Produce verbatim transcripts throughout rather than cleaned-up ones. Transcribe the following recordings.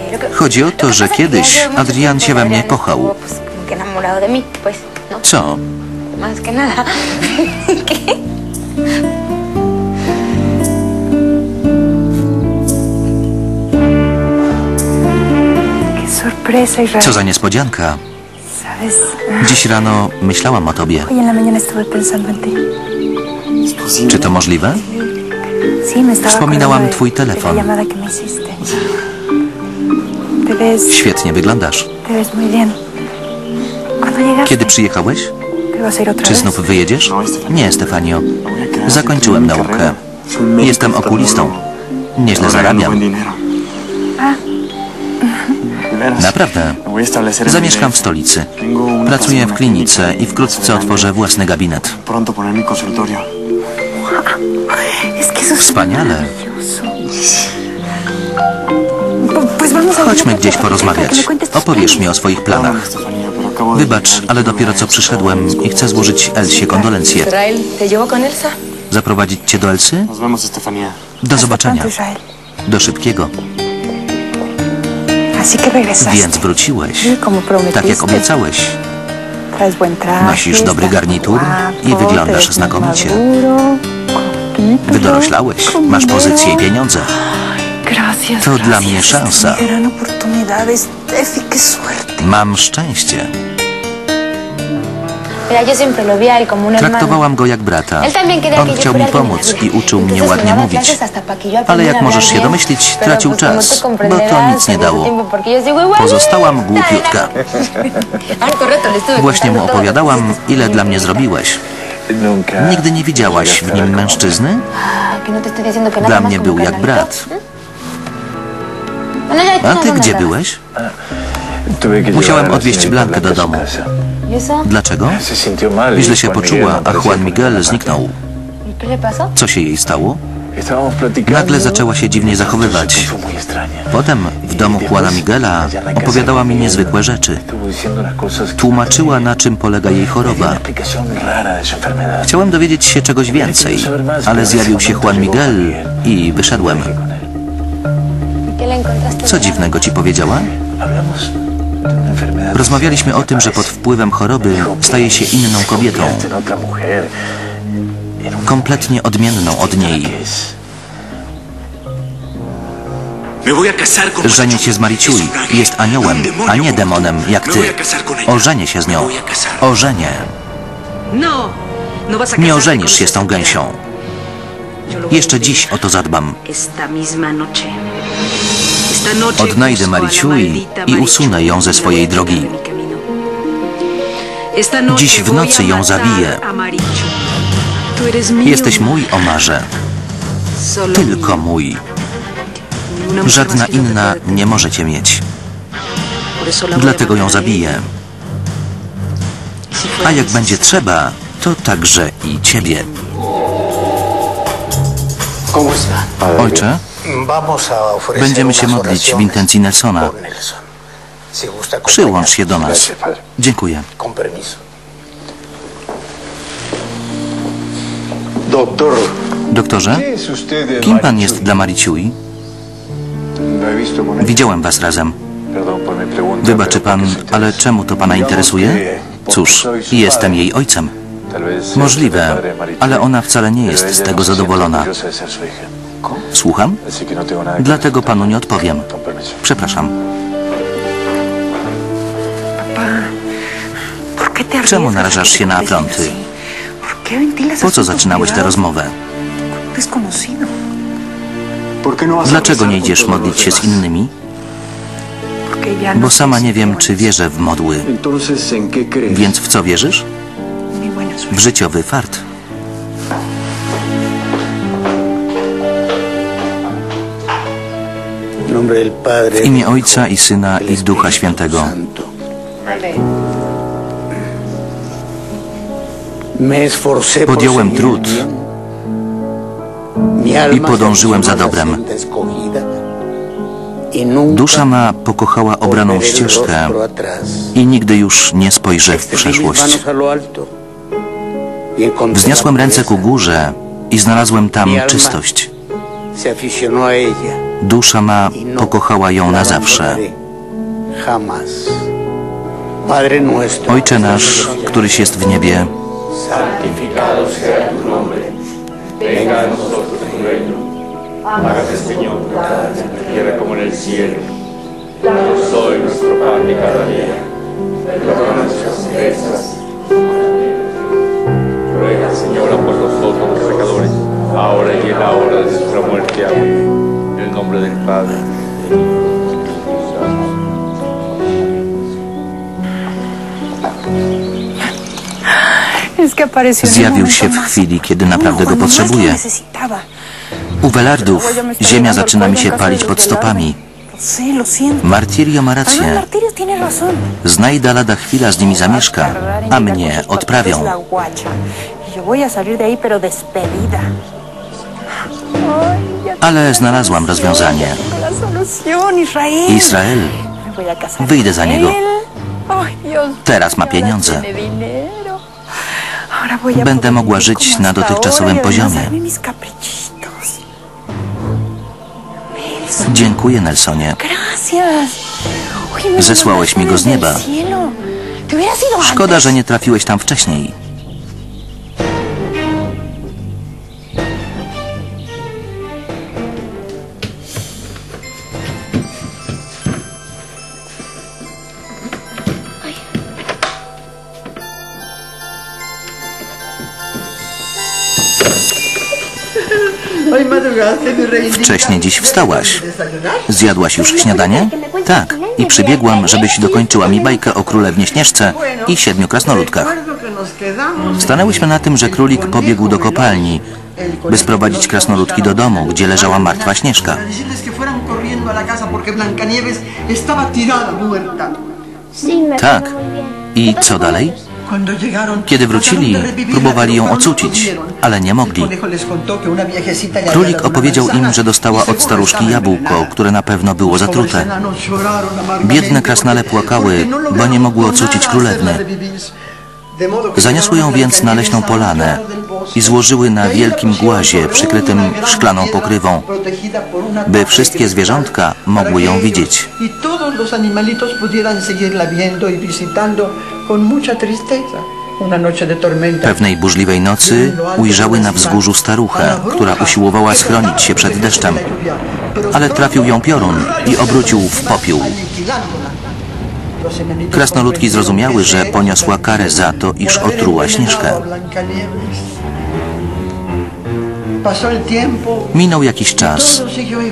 Chodzi o to, że kiedyś Adrian się we mnie kochał. Co? Co za niespodzianka. Dziś rano myślałam o tobie. Czy to możliwe? Wspominałam twój telefon. Świetnie wyglądasz. Kiedy przyjechałeś? Czy znów wyjedziesz? Nie, Stefanio. Zakończyłem naukę. Jestem okulistą. Nieźle zarabiam. Naprawdę. Zamieszkam w stolicy. Pracuję w klinice i wkrótce otworzę własny gabinet. Wspaniale. Chodźmy gdzieś porozmawiać. Opowiesz mi o swoich planach. Wybacz, ale dopiero co przyszedłem i chcę złożyć Elsie kondolencje. Zaprowadzić cię do Elsy? Do zobaczenia. Do szybkiego. Więc wróciłeś, tak jak obiecałeś. Nosisz dobry garnitur i wyglądasz znakomicie. Wydoroślałeś, masz pozycję i pieniądze. To dla mnie szansa. Mam szczęście. Traktowałam go jak brata. On chciał mi pomóc i uczył mnie ładnie mówić. Ale jak możesz się domyślić, tracił czas, bo to nic nie dało. Pozostałam głupiutka. Właśnie mu opowiadałam, ile dla mnie zrobiłeś. Nigdy nie widziałaś w nim mężczyzny? Dla mnie był jak brat. A ty gdzie byłeś? Musiałem odwieźć Blankę do domu. Dlaczego? Źle się poczuła, a Juan Miguel zniknął. Co się jej stało? Nagle zaczęła się dziwnie zachowywać. Potem w domu Juana Miguela opowiadała mi niezwykłe rzeczy. Tłumaczyła, na czym polega jej choroba. Chciałem dowiedzieć się czegoś więcej, ale zjawił się Juan Miguel i wyszedłem. Co dziwnego ci powiedziała? Rozmawialiśmy o tym, że pod wpływem choroby staje się inną kobietą. Kompletnie odmienną od niej. Żenię się z Mariciui. Jest aniołem, a nie demonem, jak ty. Ożenię się z nią. Ożenię. Nie ożenisz się z tą gęsią. Jeszcze dziś o to zadbam. Odnajdę Mariciui i usunę ją ze swojej drogi. Dziś w nocy ją zabiję. Jesteś mój, Omarze. Tylko mój. Żadna inna nie może cię mieć. Dlatego ją zabiję. A jak będzie trzeba, to także i ciebie. Ojcze, będziemy się modlić w intencji Nelsona. Przyłącz się do nas. Dziękuję. Doktorze, kim pan jest dla Mariciui? Widziałem was razem. Wybaczy pan, ale czemu to pana interesuje? Cóż, jestem jej ojcem. Możliwe, ale ona wcale nie jest z tego zadowolona. Słucham? Dlatego panu nie odpowiem. Przepraszam. Czemu narażasz się na afronty? Po co zaczynałeś tę rozmowę? Dlaczego nie idziesz modlić się z innymi? Bo sama nie wiem, czy wierzę w modły. Więc w co wierzysz? W życiowy fart. W imię Ojca i Syna i Ducha Świętego. Podjąłem trud i podążyłem za dobrem. Dusza ma pokochała obraną ścieżkę i nigdy już nie spojrzę w przeszłość. Wzniosłem ręce ku górze i znalazłem tam czystość. Dusza ma pokochała ją na zawsze. Ojcze nasz, któryś jest w niebie, santificado sea tu nombre, venga a nosotros tu reino, hágase Señor tu voluntad en la tierra como en el cielo. Danos hoy nuestro pan de cada día, perdona nuestras ofensas. Ruega, Señora, por nosotros los pecadores, ahora y en la hora de nuestra muerte. Amén. En el nombre del Padre, del Hijo y del Espíritu Santo. Zjawił się w chwili, kiedy naprawdę go potrzebuje. U Velardów ziemia zaczyna mi się palić pod stopami. Martirio ma rację. Znajda lada chwila z nimi zamieszka, a mnie odprawią. Ale znalazłam rozwiązanie. Israel, wyjdę za niego. Teraz ma pieniądze. Będę mogła żyć na dotychczasowym poziomie. Dziękuję, Nelsonie. Zesłałeś mi go z nieba. Szkoda, że nie trafiłeś tam wcześniej. Wcześnie dziś wstałaś. Zjadłaś już śniadanie? Tak. I przybiegłam, żebyś dokończyła mi bajkę o królewnie Śnieżce i siedmiu krasnoludkach. Stanęłyśmy na tym, że królik pobiegł do kopalni, by sprowadzić krasnoludki do domu, gdzie leżała martwa Śnieżka. Tak. I co dalej? Kiedy wrócili, próbowali ją ocucić, ale nie mogli. Królik opowiedział im, że dostała od staruszki jabłko, które na pewno było zatrute. Biedne krasnale płakały, bo nie mogły ocucić królewny. Zaniosły ją więc na leśną polanę i złożyły na wielkim głazie przykrytym szklaną pokrywą, by wszystkie zwierzątka mogły ją widzieć. Pewnej burzliwej nocy ujrzały na wzgórzu staruchę, która usiłowała schronić się przed deszczem, ale trafił ją piorun i obrócił w popiół. Krasnoludki zrozumiały, że poniosła karę za to, iż otruła Śnieżkę. Minął jakiś czas.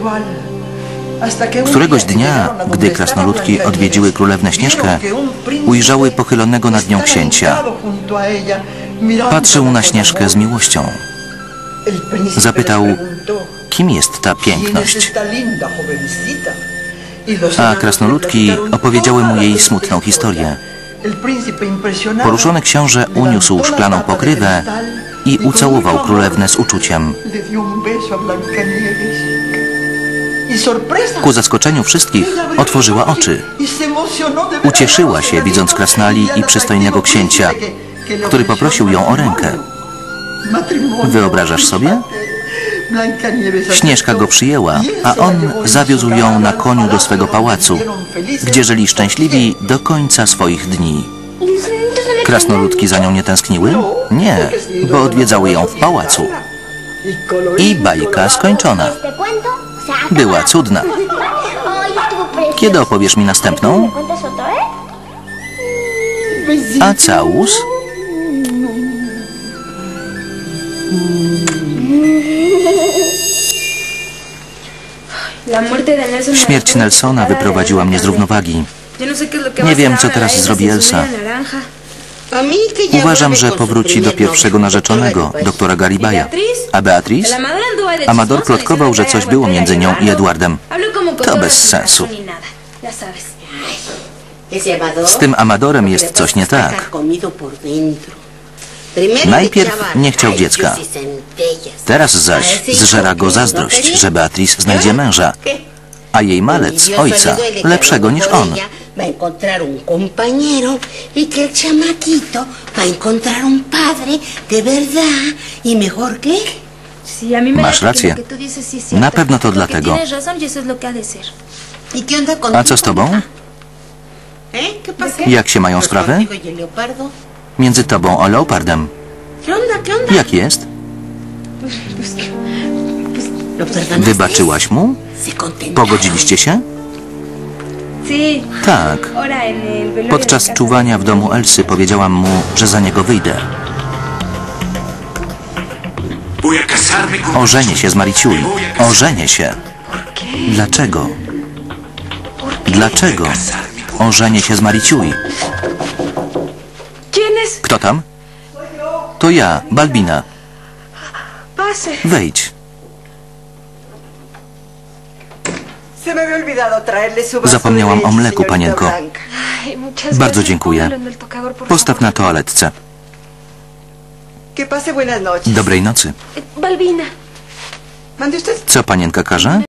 Któregoś dnia, gdy krasnoludki odwiedziły królewnę Śnieżkę, ujrzały pochylonego nad nią księcia. Patrzył na Śnieżkę z miłością. Zapytał, kim jest ta piękność? A krasnoludki opowiedziały mu jej smutną historię. Poruszony książę uniósł szklaną pokrywę i ucałował królewnę z uczuciem. Ku zaskoczeniu wszystkich otworzyła oczy. Ucieszyła się, widząc krasnali i przystojnego księcia, który poprosił ją o rękę. Wyobrażasz sobie? Śnieżka go przyjęła, a on zawiózł ją na koniu do swego pałacu, gdzie żyli szczęśliwi do końca swoich dni. Krasnoludki za nią nie tęskniły? Nie, bo odwiedzały ją w pałacu. I bajka skończona. Była cudna. Kiedy opowiesz mi następną? A całus? Śmierć Nelsona wyprowadziła mnie z równowagi. Nie wiem, co teraz zrobi Elsa. Uważam, że powróci do pierwszego narzeczonego, doktora Garibaya. A Beatrice? Amador plotkował, że coś było między nią i Eduardem. To bez sensu. Z tym Amadorem jest coś nie tak. Najpierw nie chciał dziecka. Teraz zaś zżera go zazdrość, że Beatrice znajdzie męża, a jej malec ojca, lepszego niż on. Va a encontrar un compañero y que el chamaquito va a encontrar un padre de verdad y mejor que él. Masz rację. Na pewno to dlatego. A co z tobą? Jak się mają sprawy? Między tobą a Leopardem. Jak jest? Wybaczyłaś mu? Pogodziliście się? Tak. Podczas czuwania w domu Elsy powiedziałam mu, że za niego wyjdę. Ożenię się z Mariciui. Ożenię się. Dlaczego? Dlaczego? Ożenię się z Mariciui. Kto tam? To ja, Balbina. Wejdź. Zapomniałam o mleku, panienko. Bardzo dziękuję. Postaw na toaletce. Dobrej nocy. Co panienka każe?